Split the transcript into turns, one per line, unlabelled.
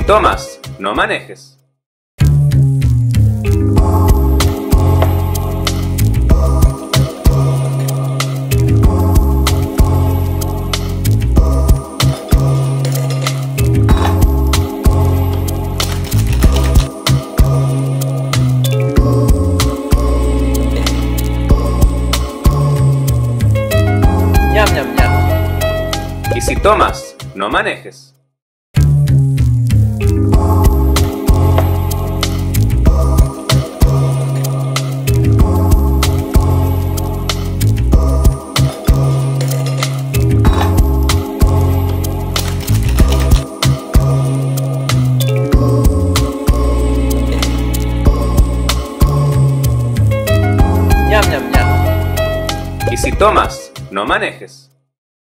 tomas, no manejes.
Ñam, ñam, ñam.
Y si tomas, no manejes.
Ñam, ñam, ñam.
Y si tomas, no manejes.